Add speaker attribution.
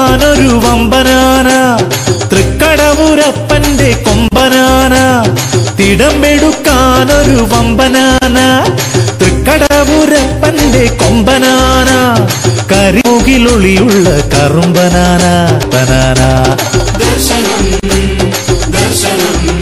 Speaker 1: തിടമ്പെടുക്കാനൊരു വമ്പനാന തൃക്കടവൂരപ്പന്റെ കൊമ്പനാന തിടമ്പെടുക്കാനൊരു വമ്പനാന തൃക്കടവൂരപ്പന്റെ കൊമ്പനാന കരിമുകിലൊളിയുള്ള കറുമ്പനാന banana ദർശനം ദർശനം